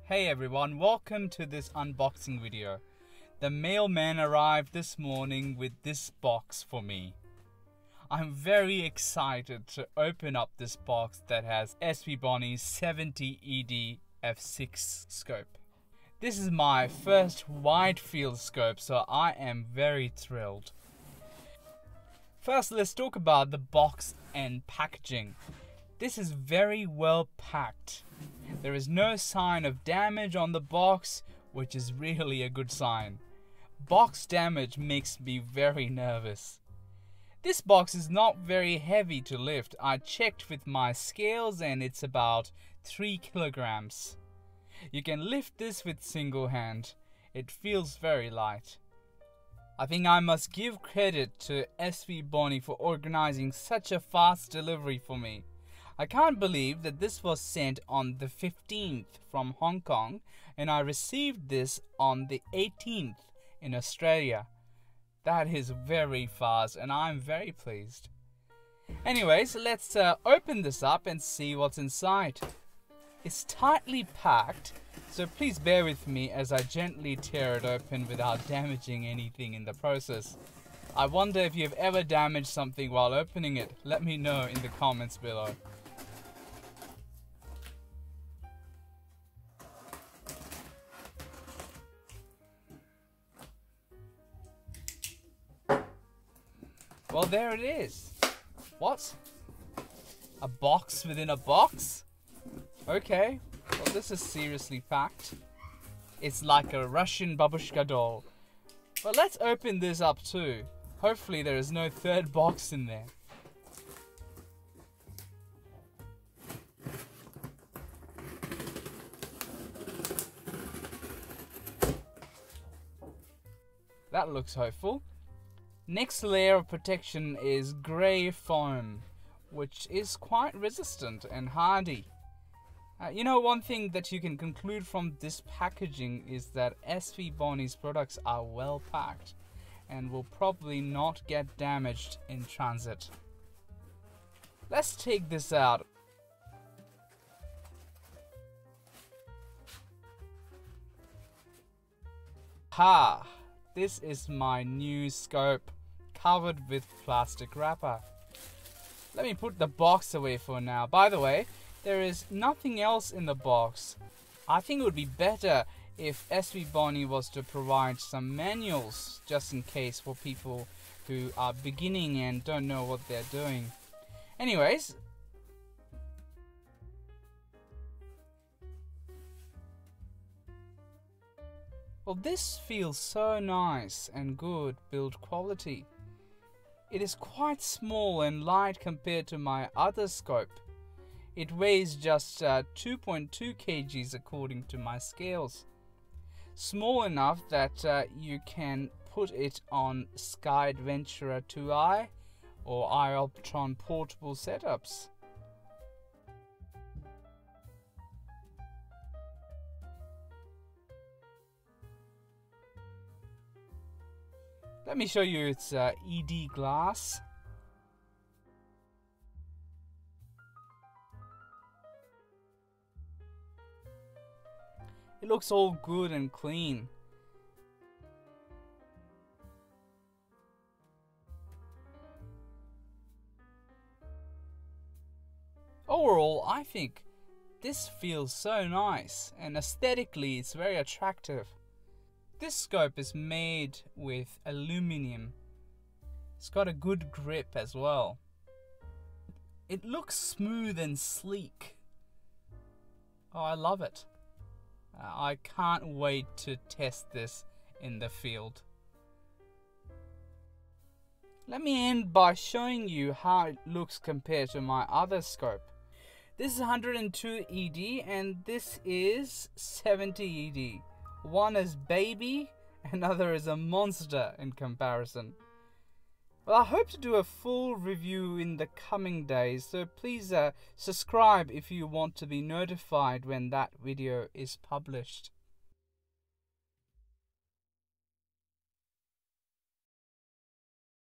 Hey everyone, welcome to this unboxing video. The mailman arrived this morning with this box for me. I'm very excited to open up this box that has SVBONY 70ED f6 scope. This is my first wide field scope, so I am very thrilled. First, let's talk about the box and packaging. This is very well packed. There is no sign of damage on the box, which is really a good sign. Box damage makes me very nervous. This box is not very heavy to lift. I checked with my scales and it's about 3 kilograms. You can lift this with single hand. It feels very light. I think I must give credit to SVBONY for organizing such a fast delivery for me. I can't believe that this was sent on the 15th from Hong Kong and I received this on the 18th in Australia. That is very fast and I'm very pleased. Anyways, let's open this up and see what's inside. It's tightly packed, so please bear with me as I gently tear it open without damaging anything in the process. I wonder if you've ever damaged something while opening it. Let me know in the comments below. Well, there it is. What? A box within a box? Okay, well this is seriously packed. It's like a Russian babushka doll. But let's open this up too. Hopefully there is no third box in there. That looks hopeful. Next layer of protection is grey foam, which is quite resistant and hardy. You know, one thing that you can conclude from this packaging is that SVBONY's products are well packed and will probably not get damaged in transit. Let's take this out. Ha! This is my new scope, covered with plastic wrapper. Let me put the box away for now. By the way, there is nothing else in the box. I think it would be better if SVBONY was to provide some manuals just in case for people who are beginning and don't know what they're doing. Anyways, well, this feels so nice and good build quality. It is quite small and light compared to my other scope. It weighs just 2.2 kgs according to my scales. Small enough that you can put it on Sky Adventurer 2i or iOptron portable setups. Let me show you its ED glass. It looks all good and clean. Overall, I think this feels so nice and aesthetically it's very attractive. This scope is made with aluminium. It's got a good grip as well. It looks smooth and sleek. Oh, I love it. I can't wait to test this in the field. Let me end by showing you how it looks compared to my other scope. This is 102 ED and this is 70 ED. One is baby, another is a monster in comparison. Well, I hope to do a full review in the coming days, so please subscribe if you want to be notified when that video is published.